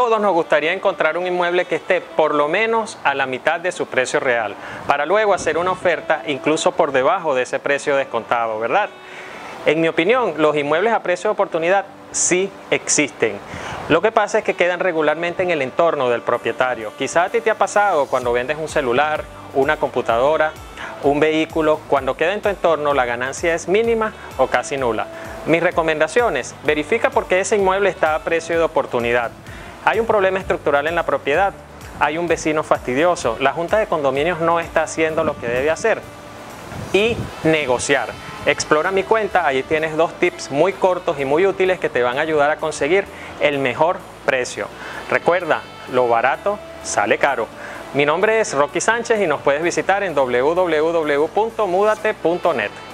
todos nos gustaría encontrar un inmueble que esté por lo menos a la mitad de su precio real, para luego hacer una oferta incluso por debajo de ese precio descontado, ¿verdad? En mi opinión, los inmuebles a precio de oportunidad sí existen. Lo que pasa es que quedan regularmente en el entorno del propietario. Quizá a ti te ha pasado cuando vendes un celular, una computadora, un vehículo, cuando queda en tu entorno la ganancia es mínima o casi nula. Mis recomendaciones: verifica por qué ese inmueble está a precio de oportunidad. Hay un problema estructural en la propiedad, hay un vecino fastidioso, la junta de condominios no está haciendo lo que debe hacer. Y negociar. Explora mi cuenta, allí tienes 2 tips muy cortos y muy útiles que te van a ayudar a conseguir el mejor precio. Recuerda, lo barato sale caro. Mi nombre es Rocky Sánchez y nos puedes visitar en www.mudate.net.